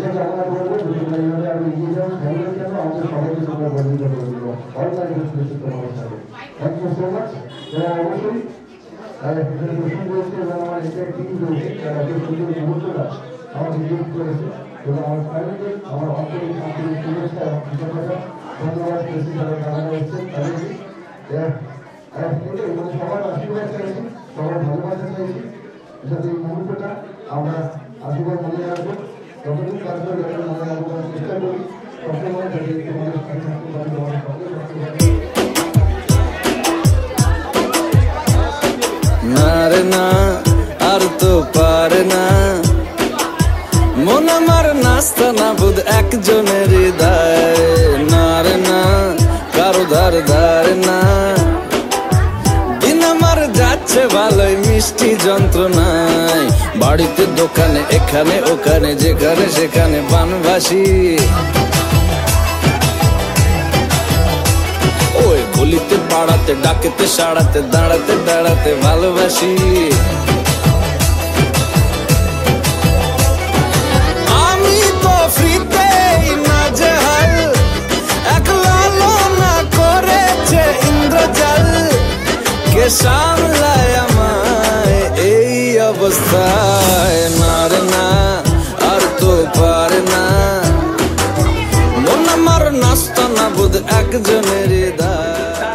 কামনা করবো যদি এইভাবে আমি এগিয়ে যাবো খেলার জন্য আমাদের সবাইকে তোমরা বন্ধুতা করে দিল অল মাই বেস্ট তোমাদের সাথে থ্যাংক ইউ সো মাচ। যারা অবশ্যই প্রশ্ন করেছে এবং আমার এটা টিম রয়েছে যারা যে সুন্দর মুহূর্তটা আমাকে যোগ করেছে এবং আমার ফ্যামিলি আমার আন্তরিক আন্তরিক শুভেচ্ছা এবং কৃতজ্ঞতা ধন্যবাদ করেছি যারা কামনা এসেছেন তাদেরকে এবং সবার আশীর্বাদ চাইছি সবার ভালোবাসা চাইছি যাতে এই মুহূর্তটা আমরা আশীর্বাদ মনে রাখবো যতদিন কাজ করি আমরা মনে রাখবো চেষ্টা করি সবসময় যাতে তোমাদের সাথে থাকতে পারি তোমাদের সঙ্গে থাকতে পারি। না রে না আর তো পারে না মন আমার নাস্তা না বুধ একজনের হৃদয় না রে না কারো ধার ধার না দিন আমার যাচ্ছে ভালোই মিষ্টি যন্ত্রণায় বাড়িতে দোকানে এখানে ওখানে যেখানে সেখানে বানবাসী ওই গলিতে পাড়াতে ডাকেতে সাড়াতে দাঁড়াতে দাঁড়াতে ভালোবাসি আমি তো ফ্রিতেই না যে হাল একলা না করেছে ইন্দ্রজাল কে সামলায় আমায় এই অবস্থায় না রে না আর তো পারে না মন আমার নাস্তা না বুধ একজনের হৃদয়।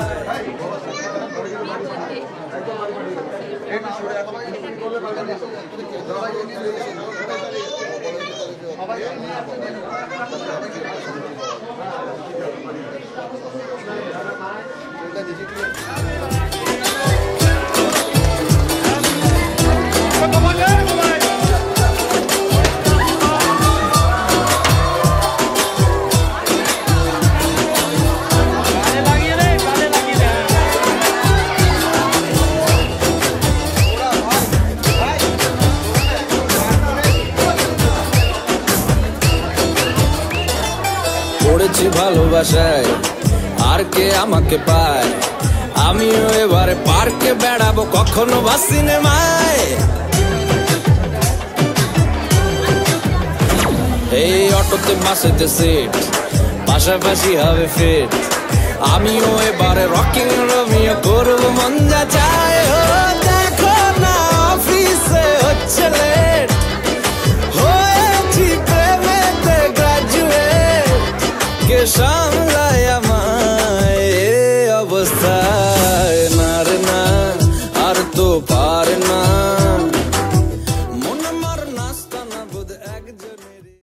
পড়েছি ভালোবাসায় আর কে আমাকে পায় আমিও এবারে পার্কে বেড়াবো কখনো বা সিনেমায় এই অটোতে বাসেতে সিট পাশাপাশি হবে ফিট আমিও এবারে রকিং রোমিও করবো মন যা চায়